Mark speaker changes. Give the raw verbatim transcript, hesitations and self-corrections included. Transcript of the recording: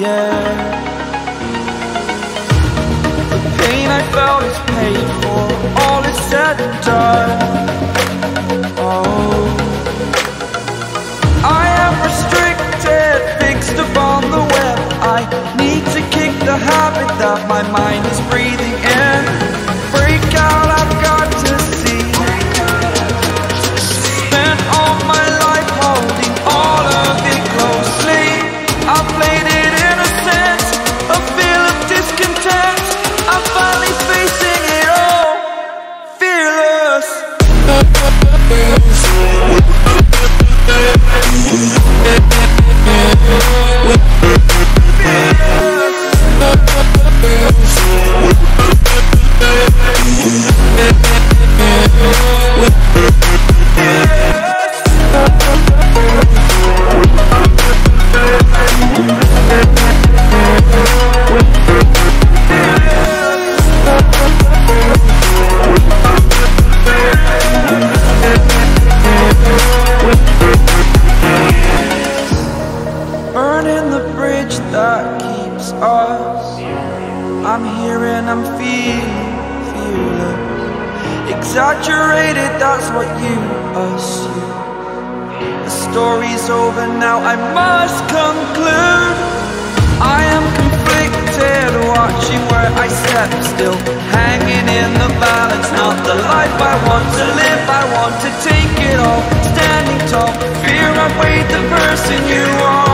Speaker 1: air. The pain I felt is paid for, all is said and done. Oh, I am restricted, fixed upon the web. I need to kick the habit that my mind is breathing in. Break out, I've got to see. Spent all my life holding all of it closely. I played it innocent, a feel of discontent. I'm finally facing it all, fearless. Burning the bridge that keeps us. I'm here and I'm feeling fearless. Exaggerated, that's what you assume. The story's over now, I must conclude. I am conflicted, watching where I step still, hanging in the balance. Not the life I want to live, I want to take it all. Standing tall, fear I weighed the person you are.